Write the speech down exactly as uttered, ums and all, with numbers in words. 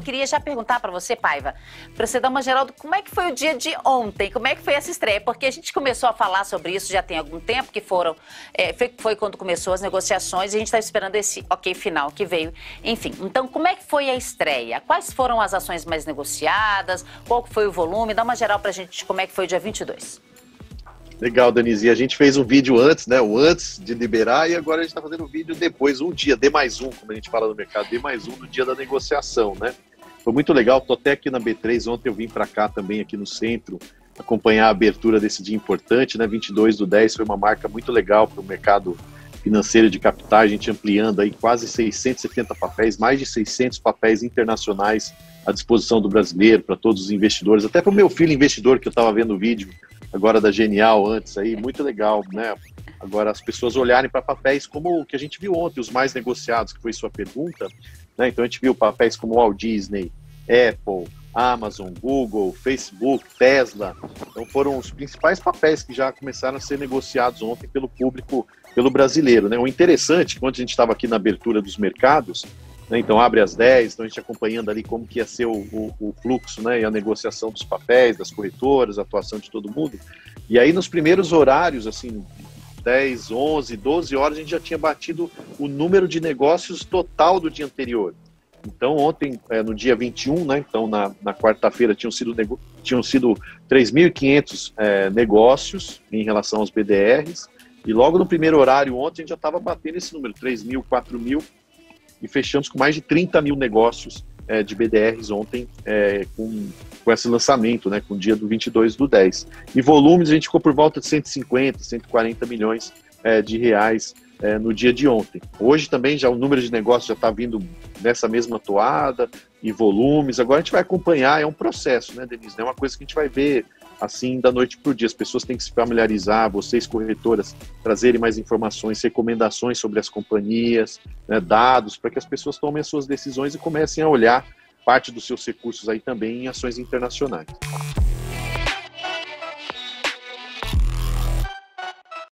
queria já perguntar para você, Paiva, para você dar uma geral do como é que foi o dia de ontem, como é que foi essa estreia, porque a gente começou a falar sobre isso já tem algum tempo, que foram, é, foi, foi quando começou as negociações e a gente está esperando esse ok final que veio, enfim. Então, como é que foi a estreia? Quais foram as ações mais negociadas? Qual foi o volume? Dá uma geral para a gente de como é que foi o dia vinte e dois. Legal, Denise. E a gente fez um vídeo antes, né? O antes de liberar, e agora a gente está fazendo um vídeo depois, um dia, D mais um, como a gente fala no mercado, D mais um no dia da negociação, né? Foi muito legal, tô até aqui na B três, ontem eu vim para cá também, aqui no centro, acompanhar a abertura desse dia importante, né? vinte e dois do dez foi uma marca muito legal para o mercado financeiro de capitais, a gente ampliando aí quase seiscentos e setenta papéis, mais de seiscentos papéis internacionais à disposição do brasileiro, para todos os investidores, até para o meu filho investidor, que eu estava vendo o vídeo agora da Genial antes aí, muito legal, né? Agora as pessoas olharem para papéis como o que a gente viu ontem, os mais negociados, que foi sua pergunta, né? Então a gente viu papéis como Walt Disney, Apple, Amazon, Google, Facebook, Tesla. Então foram os principais papéis que já começaram a ser negociados ontem pelo público, pelo brasileiro, né? O interessante, quando a gente estava aqui na abertura dos mercados, né? Então abre às dez, então a gente acompanhando ali como que ia ser o, o, o fluxo, né? E a negociação dos papéis, das corretoras, a atuação de todo mundo. E aí nos primeiros horários, assim, dez, onze, doze horas, a gente já tinha batido o número de negócios total do dia anterior. Então ontem, é, no dia vinte e um, né, então na, na quarta-feira tinham sido, tinham sido três mil e quinhentos é, negócios em relação aos B D Rs, e logo no primeiro horário ontem a gente já estava batendo esse número, três mil, quatro mil, e fechamos com mais de trinta mil negócios é, de B D Rs ontem é, com, com esse lançamento, né, com o dia do vinte e dois do dez. E volumes a gente ficou por volta de cento e cinquenta, cento e quarenta milhões é, de reais É, no dia de ontem. Hoje também já o número de negócios já está vindo nessa mesma toada e volumes. Agora a gente vai acompanhar, é um processo, né, Denise? Não é uma coisa que a gente vai ver assim da noite para o dia. As pessoas têm que se familiarizar, vocês corretoras trazerem mais informações, recomendações sobre as companhias, né, dados, para que as pessoas tomem as suas decisões e comecem a olhar parte dos seus recursos aí também em ações internacionais.